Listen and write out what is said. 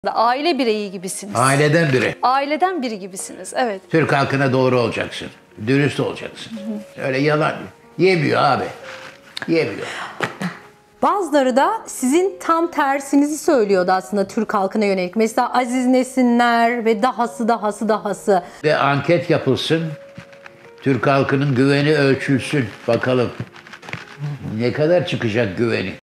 Aile bireyi gibisiniz. Aileden biri. Aileden biri gibisiniz, evet. Türk halkına doğru olacaksın. Dürüst olacaksın. Öyle yalan yemiyor abi. Yemiyor. Bazıları da sizin tam tersinizi söylüyordu aslında Türk halkına yönelik. Mesela Aziz Nesinler ve dahası. Ve anket yapılsın. Türk halkının güveni ölçülsün. Bakalım ne kadar çıkacak güveni.